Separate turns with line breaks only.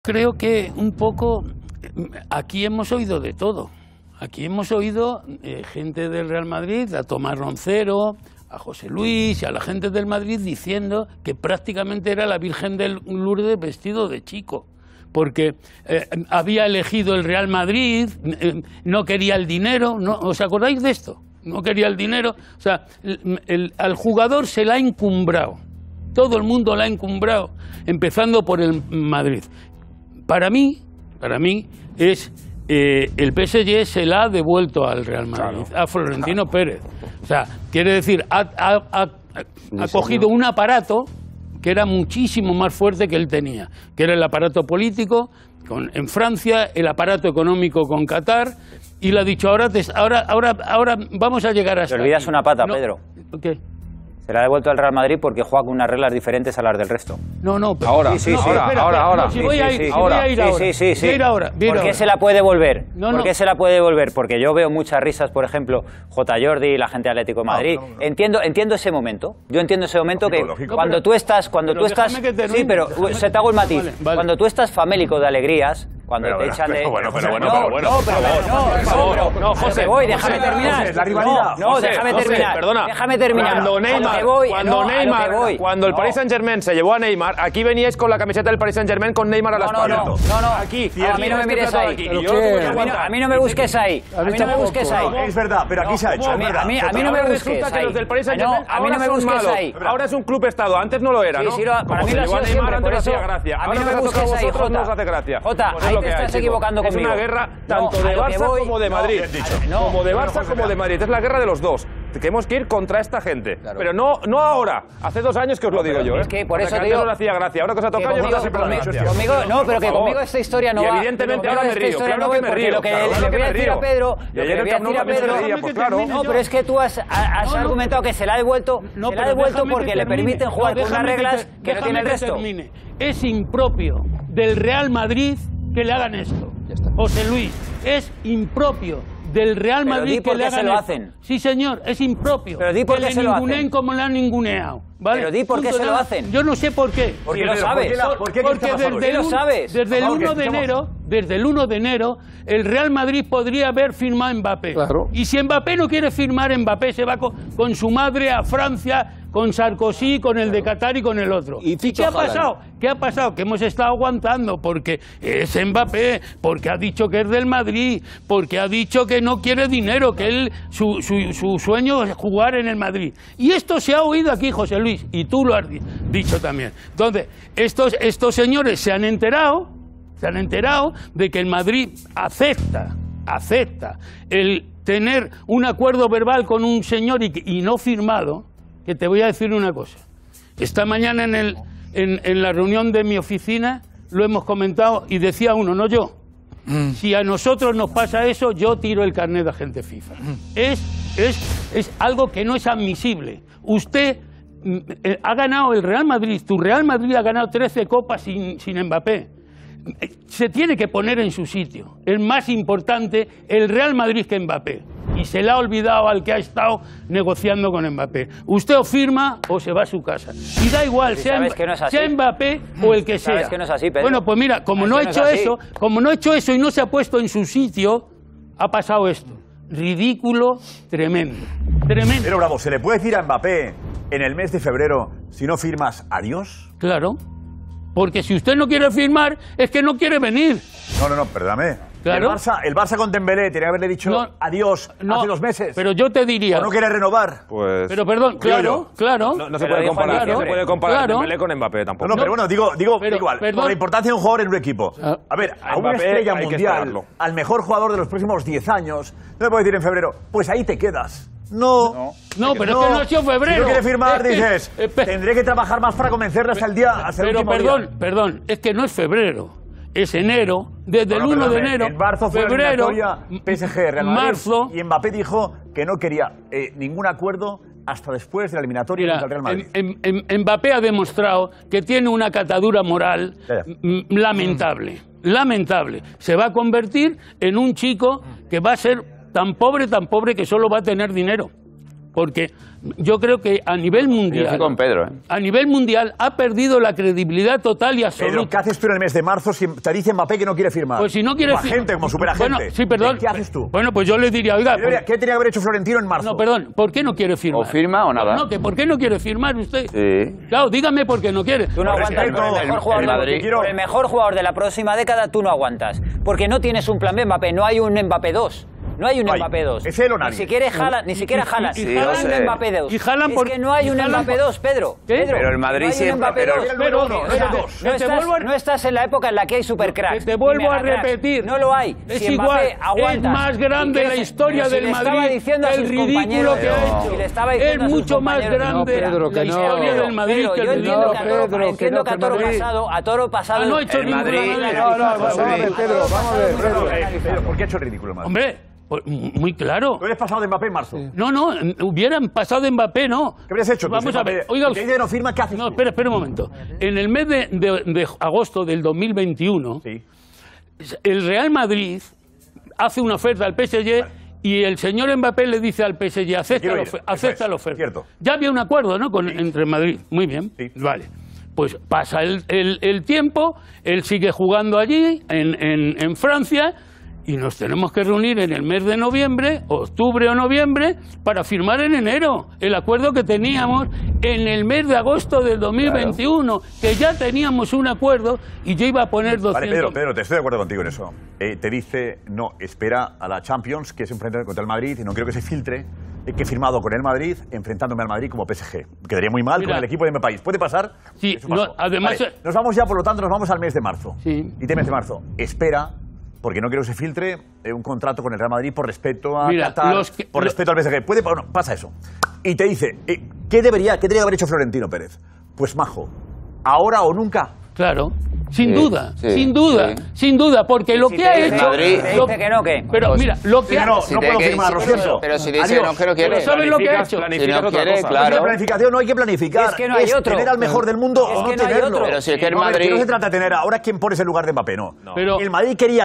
Creo que un poco aquí hemos oído de todo. Aquí hemos oído gente del Real Madrid, a Tomás Roncero, a José Luis y a la gente del Madrid diciendo que prácticamente era la Virgen del Lourdes vestido de chico, porque había elegido el Real Madrid, no quería el dinero, ¿no? ¿Os acordáis de esto? No quería el dinero, o sea, al jugador se la ha encumbrado, todo el mundo la ha encumbrado, empezando por el Madrid. Para mí es el PSG se la ha devuelto al Real Madrid, a Florentino Pérez. O sea, quiere decir, ha cogido un aparato que era muchísimo más fuerte que él tenía, que era el aparato político en Francia, el aparato económico con Qatar, y le ha dicho, ahora vamos a llegar hasta
Te olvidas
aquí.
una pata, no, Pedro.
¿Qué?
Se la ha devuelto al Real Madrid porque juega con unas reglas diferentes a las del resto.
No, pero,
ahora, ahora.
Voy a ir ahora.
¿Por qué se la puede devolver? ¿Por qué se la puede devolver? Porque yo veo muchas risas, por ejemplo, J. Jordi y la gente de Atlético de Madrid. Entiendo ese momento. Yo entiendo ese momento
lógico.
Cuando tú estás... Sí, pero se te hago el matiz.
Vale.
Cuando tú estás famélico de alegrías... Cuando te echan de... No, José, déjame terminar.
La rivalidad.
No, déjame terminar.
Perdona.
Déjame terminar.
Cuando el Paris Saint-Germain se llevó a Neymar, aquí veníais con la camiseta del Paris Saint-Germain con Neymar a la espalda.
No.
Aquí.
A mí no me mires ahí. A mí no me busques ahí.
Es verdad, pero aquí se ha hecho.
A mí no me busques ahí. A mí no me busques ahí.
Ahora es un club estado, antes no lo era, ¿no?
Sí, para mí lo ha sido siempre, por eso...
A mí no me busques ahí, Jota.
Ahí te estás equivocando conmigo.
Es una guerra tanto de Barça como de Madrid. Como de Barça como de Madrid. Es la guerra de los dos. Tenemos que ir contra esta gente. Claro. Pero no ahora. Hace 2 años que os lo digo yo.
Es que por eso te digo...
no le hacía gracia. Ahora que os ha tocado, ya no siempre la gracia.
No, pero que conmigo esta historia no va...
Y evidentemente ahora me río. Claro que me río.
Lo que le voy a decir a Pedro... No, pero es que tú has argumentado que se la ha devuelto porque le permiten jugar con unas reglas que no tiene el resto.
Es impropio del Real Madrid que le hagan esto. José Luis, es impropio del Real Madrid que le hagan
lo hacen.
Sí, señor, es impropio.
Pero di por qué se lo hacen.
Que le ninguneen como le han ninguneado. ¿Vale?
Pero di por qué se lo hacen.
Yo no sé por qué.
Porque lo sabes.
Porque desde el 1 de enero el Real Madrid podría haber firmado a Mbappé. Claro. Y si Mbappé no quiere firmar, Mbappé se va con su madre a Francia, con Sarkozy, con el de Qatar y con el otro. ¿Y qué ha pasado? ¿Qué ha pasado? Que hemos estado aguantando porque es Mbappé, porque ha dicho que es del Madrid, porque ha dicho que no quiere dinero, que él su sueño es jugar en el Madrid. Y esto se ha oído aquí, José Luis, y tú lo has dicho también. Entonces, estos señores se han enterado de que el Madrid acepta el tener un acuerdo verbal con un señor y no firmado. Que te voy a decir una cosa. Esta mañana en la reunión de mi oficina lo hemos comentado y decía uno, no yo. Si a nosotros nos pasa eso, yo tiro el carnet de agente FIFA. Es algo que no es admisible. Usted ha ganado el Real Madrid, tu Real Madrid ha ganado 13 copas sin Mbappé. Se tiene que poner en su sitio. Es más importante el Real Madrid que Mbappé. Y se le ha olvidado al que ha estado negociando con Mbappé. Usted o firma o se va a su casa. Y da igual, sea Mbappé o el que sea.
Sabes que no es así, Pedro.
Bueno, pues mira, como no ha hecho eso y no se ha puesto en su sitio, ha pasado esto. Ridículo, tremendo.
Pero Bravo, ¿se le puede decir a Mbappé en el mes de febrero, si no firmas, adiós?
Claro. Porque si usted no quiere firmar, es que no quiere venir.
No, perdóname.
Claro.
El Barça con Dembélé tenía que haberle dicho adiós hace 2 meses.
Pero yo te diría...
¿O no quiere renovar?
Pues...
Pero perdón, claro.
No se puede comparar Dembélé con Mbappé tampoco.
No, pero bueno, digo igual, por la importancia de un jugador en un equipo. A ver, a una estrella mundial, al mejor jugador de los próximos 10 años, no le puedo decir en febrero, pues ahí te quedas. No,
pero es que no ha sido febrero.
Si no quiere firmar, dices, tendré que trabajar más para convencerle hasta el día.
Pero perdón, es que no es febrero. Es enero, desde el 1 de enero,
en marzo fue
febrero,
PSG, Real Madrid, marzo, y Mbappé dijo que no quería ningún acuerdo hasta después de la eliminatoria contra el Real Madrid.
Mbappé ha demostrado que tiene una catadura moral lamentable. Se va a convertir en un chico que va a ser tan pobre que solo va a tener dinero. porque yo creo que a nivel mundial...
Yo estoy con Pedro, ¿eh?
A nivel mundial ha perdido la credibilidad total y absoluta.
Pedro, ¿qué haces tú en el mes de marzo si te dice Mbappé que no quiere firmar?
Pues si no quiere
firmar... Como agente, como superagente.
Bueno, sí, perdón.
¿Qué haces tú?
Bueno, pues yo le diría, oiga...
¿Qué tenía que haber hecho Florentino en marzo?
No, perdón, ¿por qué no quiere firmar?
¿O firma o nada?
No, que ¿por qué no quiere firmar usted?
Sí.
Claro, dígame por qué no quiere.
Tú no aguantas por el mejor jugador de la próxima década, tú no aguantas. Porque no tienes un plan B, Mbappé, no hay un Mbappé 2. No hay un Mbappé 2.
Es él o nadie.
Ni siquiera Haaland.
Sí,
no hay un Mbappé 2. Es que no hay un Mbappé 2, Pedro.
Pero el Madrid siempre...
No estás en la época en la que hay supercracks.
Te vuelvo a repetir.
No lo hay.
Es igual. Es más grande la historia del Madrid. El ridículo que ha hecho. Es mucho más grande la historia del Madrid que el ridículo.
Entiendo que a toro pasado...
No ha hecho ningún
Vamos a ver, Pedro, ¿por qué ha hecho el ridículo, Madrid?
Hombre, muy claro.
¿Tú eres pasado de Mbappé en marzo?
No, hubieran pasado de Mbappé, no.
¿Qué habrías hecho?
Vamos a ver. Oiga,
usted no firma, ¿qué haces?
No, espera un momento. En el mes de agosto del 2021,
sí,
el Real Madrid hace una oferta al PSG y el señor Mbappé le dice al PSG, acepta la oferta.
Cierto.
Ya había un acuerdo, ¿no? Entre Madrid. Muy bien.
Sí.
Vale. Pues pasa el tiempo, él sigue jugando allí, en Francia, y nos tenemos que reunir en el mes de noviembre, octubre o noviembre, para firmar en enero el acuerdo que teníamos en el mes de agosto del 2021, claro, que ya teníamos un acuerdo y yo iba a poner 200...
Vale, Pedro, te estoy de acuerdo contigo en eso. Te dice, no, espera a la Champions, que es enfrentar contra el Madrid, y no quiero que se filtre que he firmado con el Madrid, enfrentándome al Madrid como PSG. Quedaría muy mal con el equipo de mi país. ¿Puede pasar?
Sí, además...
Vale, nos vamos ya, por lo tanto, nos vamos al mes de marzo.
Sí.
Y te mes de marzo, espera, porque no quiero que se filtre un contrato con el Real Madrid por respeto a Qatar, por respeto al PSG. Bueno, pasa eso. Y te dice, ¿qué debería haber hecho Florentino Pérez? Pues majo, ahora o nunca.
Claro. Sin duda, sin duda, porque lo que ha hecho...
Dice que no, ¿qué?
Pero mira, lo que ha
hecho... No puedo firmar, lo siento.
Pero si dice que no quiere...
Pero ¿sabes lo que ha hecho?
Si no quiere, claro.
La planificación no hay que planificar.
Es que no hay otro.
Tener al mejor del mundo o no tenerlo.
Pero si es que el Madrid...
No se trata de tener ahora quién pones en lugar de Mbappé, no.
Pero
el Madrid quería